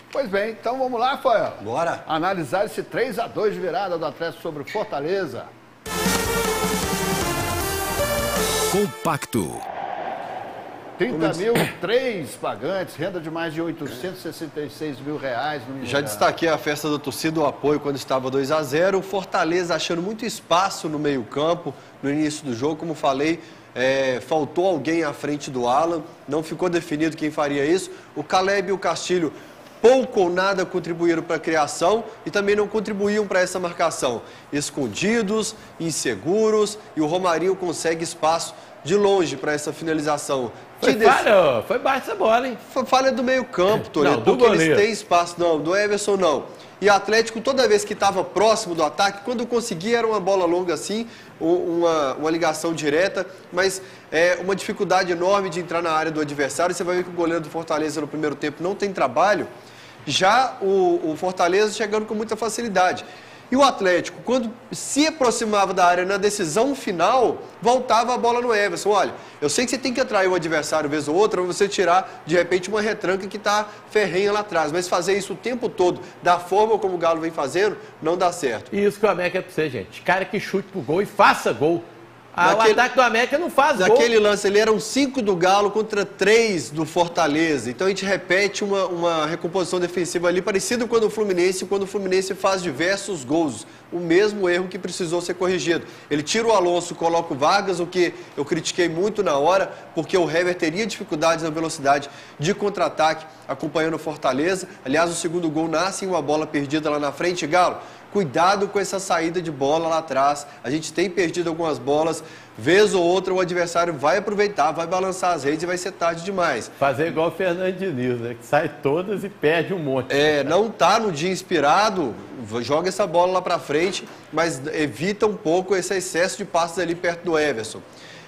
Pois bem, então vamos lá, Fael. Bora. Analisar esse 3-2 de virada do Atlético sobre o Fortaleza. Compacto. 30 mil, 3 pagantes, renda de mais de 866 mil reais no Já destaquei a festa da torcida, o apoio quando estava 2-0. O Fortaleza achando muito espaço no meio-campo, no início do jogo, como falei, faltou alguém à frente do Alan, não ficou definido quem faria isso. O Caleb e o Castilho pouco ou nada contribuíram para a criação e também não contribuíam para essa marcação. Escondidos, inseguros, e o Romarinho consegue espaço de longe para essa finalização. Foi baixo essa bola, hein? Falha do meio campo, Toledo, do porque eles goleiro. têm espaço. Não, do Everson não. E o Atlético, toda vez que estava próximo do ataque, quando conseguia era uma bola longa assim, uma ligação direta, mas uma dificuldade enorme de entrar na área do adversário. Você vai ver que o goleiro do Fortaleza no primeiro tempo não tem trabalho. Já o Fortaleza chegando com muita facilidade. E o Atlético, quando se aproximava da área na decisão final, voltava a bola no Everson. Olha, eu sei que você tem que atrair o adversário vez ou outra, para você tirar, de repente, uma retranca que está ferrenha lá atrás. Mas fazer isso o tempo todo, da forma como o Galo vem fazendo, não dá certo. E isso que o América é pra você, gente. Cara que chute pro gol e faça gol. O ataque do América não faz gol. Naquele lance ali eram 5 do Galo contra 3 do Fortaleza. Então a gente repete uma recomposição defensiva ali, parecido com a do Fluminense, quando o Fluminense faz diversos gols. O mesmo erro que precisou ser corrigido. Ele tira o Alonso, coloca o Vargas, o que eu critiquei muito na hora, porque o Hever teria dificuldades na velocidade de contra-ataque acompanhando o Fortaleza. Aliás, o segundo gol nasce em uma bola perdida lá na frente. Galo, cuidado com essa saída de bola lá atrás. A gente tem perdido algumas bolas. Vez ou outra o adversário vai aproveitar, vai balançar as redes e vai ser tarde demais. Fazer igual o Fernando Diniz, né? Que sai todas e perde um monte. Não tá no dia inspirado, joga essa bola lá pra frente, mas evita um pouco esse excesso de passes ali perto do Everson.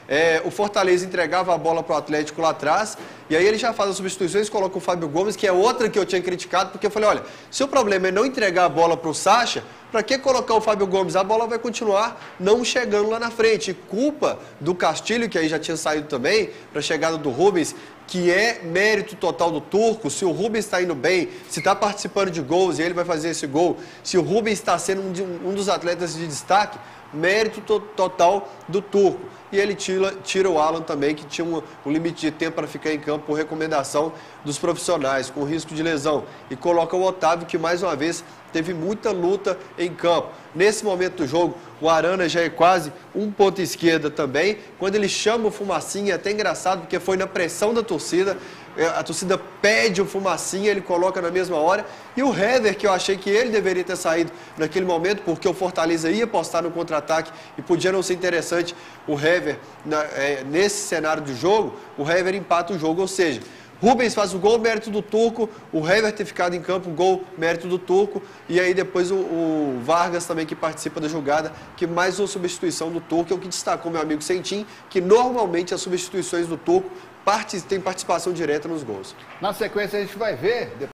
O Fortaleza entregava a bola para o Atlético lá atrás, e aí ele já faz as substituições, coloca o Fábio Gomes, que é outra que eu tinha criticado, porque eu falei, olha, se o problema é não entregar a bola para o Sacha, para que colocar o Fábio Gomes? A bola vai continuar não chegando lá na frente. E culpa do Castilho, que aí já tinha saído também, para a chegada do Rubens, que é mérito total do Turco. Se o Rubens está indo bem, se está participando de gols e ele vai fazer esse gol, se o Rubens está sendo um dos atletas de destaque, mérito total do Turco. E ele tira o Alan também, que tinha um limite de tempo para ficar em campo por recomendação dos profissionais, com risco de lesão. E coloca o Otávio, que mais uma vez teve muita luta em campo. Nesse momento do jogo, o Arana já é quase um ponto esquerda também. Quando ele chama o Fumacinha, é até engraçado, porque foi na pressão da torcida. A torcida pede o Fumacinha, ele coloca na mesma hora. E o Hever, que eu achei que ele deveria ter saído naquele momento, porque o Fortaleza ia apostar no contra-ataque e podia não ser interessante o Hever nesse cenário de jogo, o Hever empata o jogo. Ou seja, Rubens faz o gol, mérito do Turco, o Hever ter ficado em campo, gol, mérito do Turco, e aí depois o Vargas também, que participa da jogada, que mais uma substituição do Turco, é o que destacou meu amigo Sentim, que normalmente as substituições do Turco têm participação direta nos gols. Na sequência a gente vai ver...